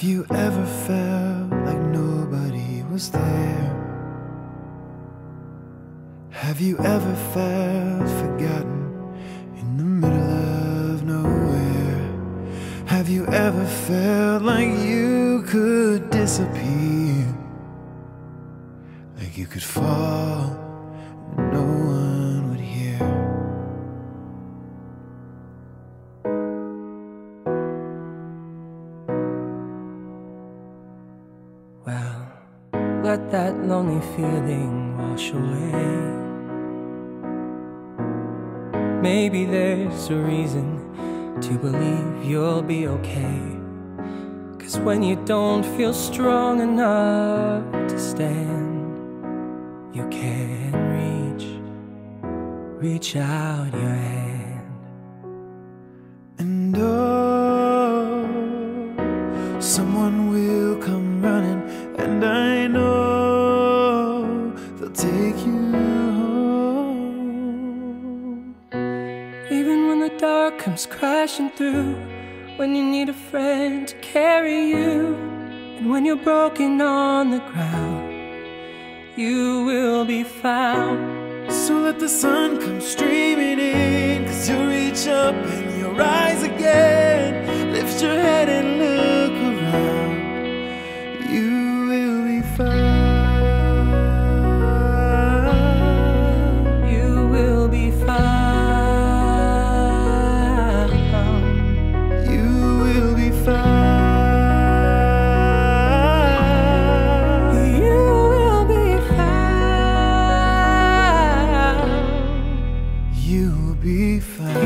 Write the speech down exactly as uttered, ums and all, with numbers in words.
Have you ever felt like nobody was there? Have you ever felt forgotten in the middle of nowhere? Have you ever felt like you could disappear? Like you could fall and no one would hear? Well, let that lonely feeling wash away. Maybe there's a reason to believe you'll be okay. 'Cause when you don't feel strong enough to stand, you can reach, reach out your hand. And oh, someone will come running, and I know they'll take you home. Even when the dark comes crashing through, when you need a friend to carry you, and when you're broken on the ground, you will be found. So let the sun come streaming in, 'cause you'll reach up and you'll rise again. Lift your head and look around. You will be found. You will be found. You will be found. You will be found. You will be found.